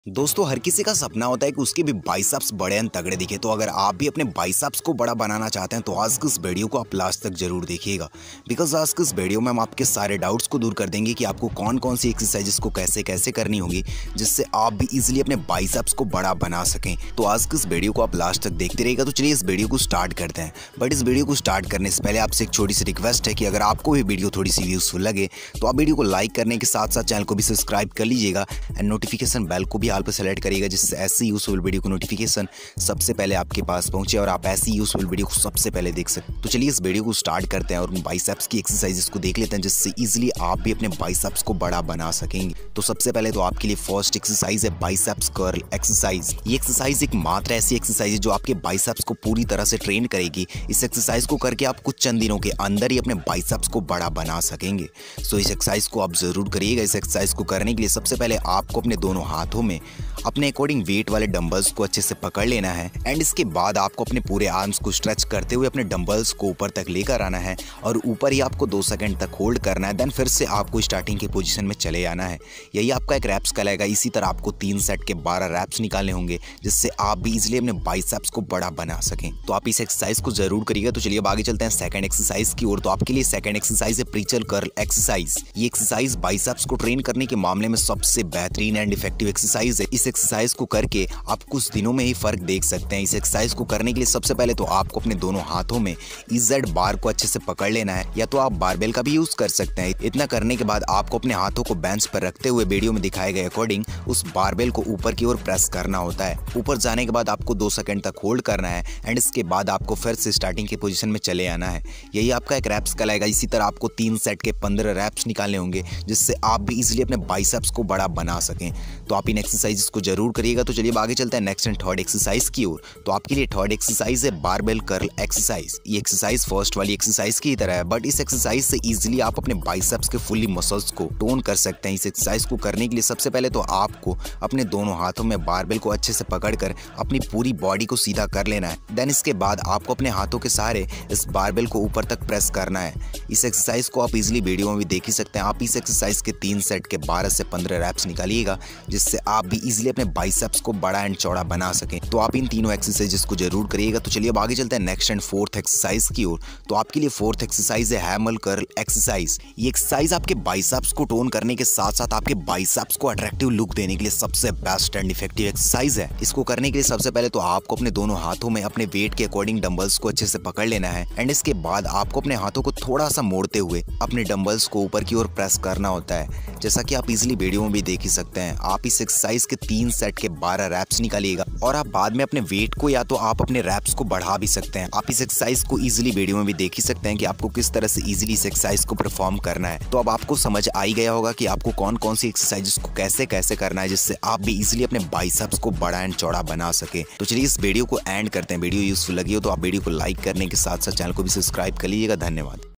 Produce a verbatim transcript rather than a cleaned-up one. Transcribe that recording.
दोस्तों, हर किसी का सपना होता है कि उसके भी बाइसेप्स बड़े एंड तगड़े दिखे। तो अगर आप भी अपने बाइसेप्स को बड़ा बनाना चाहते हैं तो आज की इस वीडियो को आप लास्ट तक जरूर देखिएगा। बिकॉज आज की इस वीडियो में हम आपके सारे डाउट्स को दूर कर देंगे कि आपको कौन कौन सी एक्सरसाइजेस को कैसे कैसे करनी होगी जिससे आप भी इजीली अपने बाइसेप्स को बड़ा बना सकें। तो आज की इस वीडियो को आप लास्ट तक देखते रहिएगा। तो चलिए इस वीडियो को स्टार्ट करते हैं। बट इस वीडियो को स्टार्ट करने से पहले आपसे एक छोटी सी रिक्वेस्ट है कि अगर आपको भी वीडियो थोड़ी सी यूजफुल लगे तो आप वीडियो को लाइक करने के साथ साथ चैनल को भी सब्सक्राइब कर लीजिएगा एंड नोटिफिकेशन बेल को भी ऑल पर सेलेक्ट करिएगा, जिससे ऐसी यूजफुल वीडियो को नोटिफिकेशन सबसे पहले आपके पास पहुंचे और आप ऐसी यूजफुल वीडियो को सबसे पहले देख सकते। तो चलिए इस वीडियो को स्टार्ट करते हैं और उन बाइसेप्स की एक्सरसाइजेस को देख लेते हैं जिससे इजीली आप भी अपने बाइसेप्स को बड़ा बना सकेंगे। तो सबसे पहले तो आपके लिए फर्स्ट एक्सरसाइज है बाइसेप्स कर्ल एक्सरसाइज। ये एक्सरसाइज एक मात्र ऐसी एक्सरसाइज है जो आपके बाइसेप्स को पूरी तरह से ट्रेन करेगी। इस एक्सरसाइज को करके आप कुछ चंद दिनों के अंदर ही अपने बाइसेप्स को बड़ा बना सकेंगे। सो इस एक्सरसाइज को आप जरूर करिएगा। इस एक्सरसाइज को करने के लिए सबसे पहले आपको अपने दोनों हाथों में अपने अकॉर्डिंग वेट वाले डंबल्स को अच्छे से पकड़ लेना है एंड इसके बाद आपको अपने पूरे आर्म्स को स्ट्रेच करते हुए अपने डंबल्स को ऊपर तक लेकर आना है और ऊपर ही आपको दो सेकंड तक होल्ड करना है। देन फिर से आपको स्टार्टिंग की पोजीशन में चले आना है। यही आपका एक रैप्स कहलाएगा। इसी तरह आपको तीन सेट के बारह रैप्स निकालने होंगे जिससे आप भी इजीली अपने बाइसेप्स को बड़ा बना सकें। तो आप इस एक्सरसाइज को जरूर करिएगा। तो चलिए अब आगे चलते हैं सेकंड एक्सरसाइज की ओर। तो आपके लिए सेकंड एक्सरसाइज है प्रीचल कर्ल एक्सरसाइज। ये एक्सरसाइज बाइसेप्स को ट्रेन करने के मामले में सबसे बेहतरीन एंड इफेक्टिव एक्सरसाइज है। इस एक्सरसाइज को करके आप कुछ दिनों में ही फर्क देख सकते हैं। इस एक्सरसाइज को करने के लिए सबसे पहले तो आपको अपने दोनों हाथों में इजेड बार को अच्छे से पकड़ लेना है, या तो आप बारबेल का भी यूज कर सकते हैं। इतना करने के बाद आपको अपने हाथों को बेंच पर रखते हुए वीडियो में दिखाए गए अकॉर्डिंग उस बारबेल को ऊपर की ओर प्रेस करना होता है। ऊपर जाने के बाद आपको दो सेकंड तक होल्ड करना है एंड इसके बाद आपको फिर से स्टार्टिंग की पोजीशन में चले आना है। यही आपका एक रैप्स कहलाएगा। इसी तरह आपको तीन सेट के पंद्रह रैप्स निकालने होंगे जिससे आप भी इजीली अपने बाइसेप्स को बड़ा बना सकें। तो आप इन एक्सरसाइजेस को जरूर करिएगा। तो चलिए आगे चलते हैं नेक्स्ट एंड थर्ड एक्सरसाइज की ओर। तो आपके लिए थर्ड एक्सरसाइज है बारबेल कर्ल एक्सरसाइज। ये एक्सरसाइज फर्स्ट वाली एक्सरसाइज की तरह है, बट इस एक्सरसाइज से इजीली आप अपने बाइसेप्स के फुल्ली मसल्स को टोन कर सकते हैं। इस एक्सरसाइज को करने के लिए सबसे पहले तो आपको अपने दोनों हाथों में बारबेल को अच्छे से पकड़कर अपनी पूरी बॉडी को सीधा कर लेना है। देन इसके बाद आपको अपने हाथों के सहारे इस बारबेल को ऊपर तक प्रेस करना है। इस एक्सरसाइज को आप इजीली वीडियो में भी देख ही सकते हैं। आप इस एक्सरसाइज के तीन सेट के बारह से पंद्रह रैप्स निकालिएगा जिससे आप भी इजीली अपने बाइसेप्स को बड़ा एंड चौड़ा बना सकें। तो आप इन तीनों एक्सरसाइजेस को जरूर करिएगा। तो चलिए अब आगे चलते हैं नेक्स्ट एंड फोर्थ एक्सरसाइज की ओर। तो आपके लिए फोर्थ एक्सरसाइज है हैमर कर्ल एक्सरसाइज। ये एक्सरसाइज आपके बाइसेप्स को टोन करने के साथ साथ आपके बाइसेप्स को अट्रैक्टिव लुक देने के लिए सबसे बेस्ट एंड इफेक्टिव एक्सरसाइज है। इसको करने के लिए सबसे पहले तो आपको अपने दोनों हाथों में अपने वेट के अकॉर्डिंग डंबल्स को अच्छे से पकड़ लेना है एंड इसके बाद आपको अपने हाथों को थोड़ा सा मोड़ते हुए अपने डंबल्स को ऊपर की ओर प्रेस करना होता है, जैसा कि आप इजीली वीडियो में भी देख ही सकते हैं। आप इस एक्सरसाइज के तीन सेट के बारह रैप्स निकालिएगा और आप बाद में अपने वेट को या तो आप अपने रैप्स को बढ़ा भी सकते हैं। आप इस एक्सरसाइज को इजीली वीडियो में भी देख ही सकते हैं कि आपको किस तरह से इजीली इस एक्सरसाइज को परफॉर्म करना है। तो अब आपको समझ आ ही गया होगा कि आपको कौन कौन सी एक्सरसाइजेस को कैसे कैसे करना है जिससे आप भी इजीली अपने बाइसेप्स को बड़ा एंड चौड़ा बना सके। तो चलिए इस वीडियो को एंड करते हैं। वीडियो यूजफुल लगी हो तो आप वीडियो को लाइक करने के साथ साथ चैनल को भी सब्सक्राइब कर लीजिएगा। धन्यवाद।